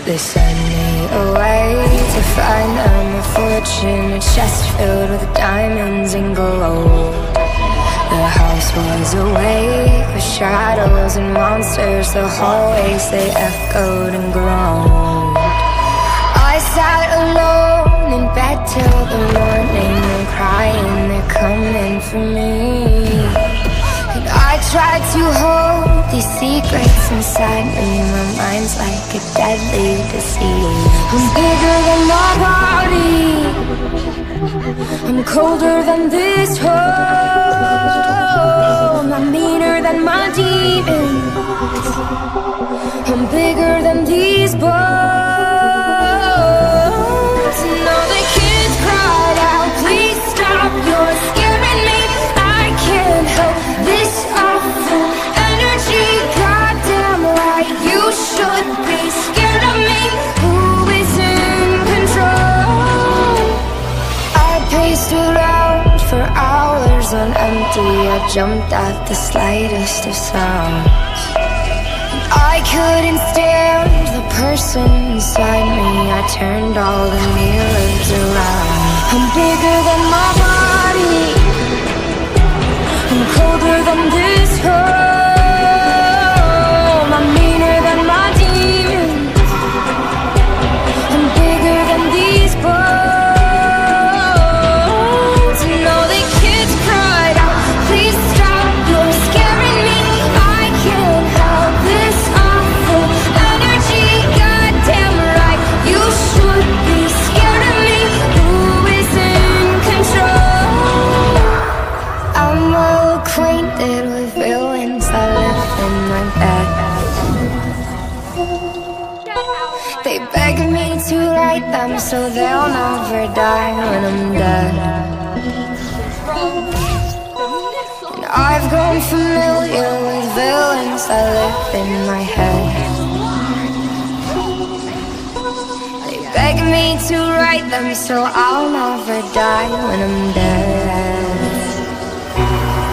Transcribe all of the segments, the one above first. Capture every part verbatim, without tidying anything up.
They send me away to find them a fortune, a chest filled with diamonds and gold. The house was awake with shadows and monsters. The hallways, they echoed and groaned. I sat alone in bed till the morning, and crying, they're coming for me. And I tried to hold these secrets inside me. My mind's like a deadly disease. I'm bigger than my body, I'm colder than this home. I'm meaner than my demons, I'm bigger than these bones. And all the kids cried out, please stop, you're scaring me. I can't help this awful energy. Goddamn right, you should be scared of me. Who is in control? I paced around for hours on empty. I jumped at the slightest of sounds. I couldn't stand the person inside me. I turned all the mirrors around. I'm bigger than my body, I'm colder than this home. I'm meaner than my demons, I'm bigger than these bones. And all the kids cried out, please stop, you're scaring me. I can't help this awful energy. Goddamn right, you should be scared of me. Who is in control? I'm well acquainted with villains that live in my bed. They beg me to write them so they'll never die when I'm dead. And I've grown familiar with villains that live in my head. They beg me to write them so I'll never die when I'm dead.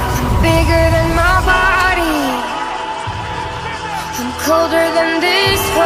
Bigger than my body, I'm colder than this